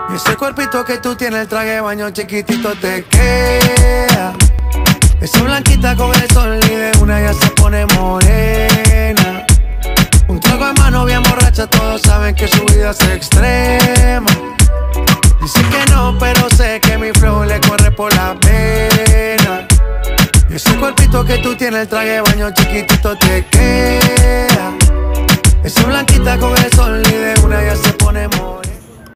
Y ese cuerpito que tú tienes, el traje de baño chiquitito te queda. Esa blanquita con el sol y de una ya se pone morena. Un trago de mano bien borracha, todos saben que su vida es extrema. Dicen que no, pero sé que mi flow le corre por la vena. Y ese cuerpito que tú tienes, el traje de baño chiquitito te queda. Esa blanquita con el sol y de una ya se pone morena.